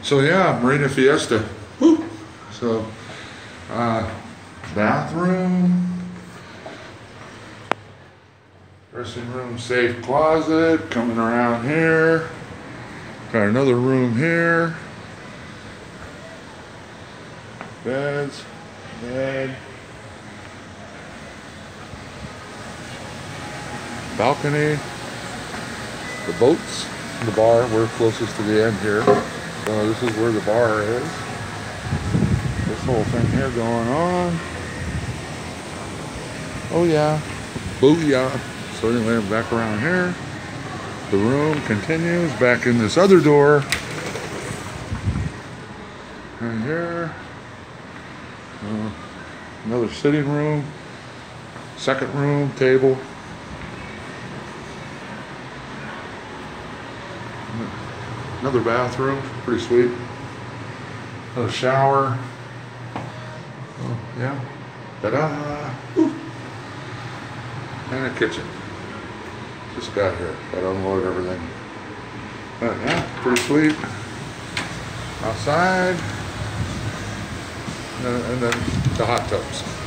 So yeah, Marina Fiesta. Woo. So, bathroom, dressing room, safe closet, coming around here. Got another room here. Beds, bed. Balcony. The boats, the bar. We're closest to the end here. So this is where the bar is. This whole thing here going on. Oh yeah. Booyah. So anyway, I'm back around here. The room continues back in this other door. And here. Another sitting room. Second room, table. Another bathroom, pretty sweet. Another shower. Oh, yeah. Ta-da! Ooh. And a kitchen. Just got here. Got to unload everything. But yeah, pretty sweet. Outside. And then the hot tubs.